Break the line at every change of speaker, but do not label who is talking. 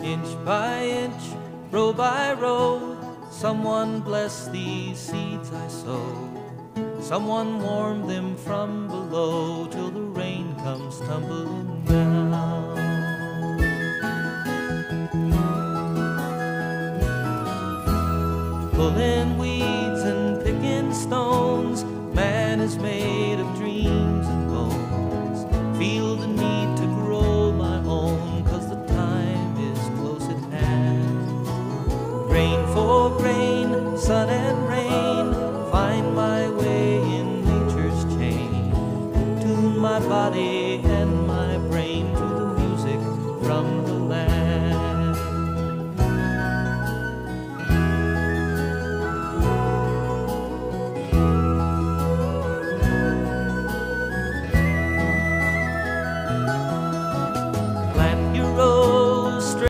Inch by inch, row by row, someone bless these seeds I sow. Someone warm them from below till the rain comes tumbling down. Pulling weeds and picking stones, man is made of dreams and bones. Feel the need to grow my own, 'cause the time is close at hand. Grain for grain, sun and rain,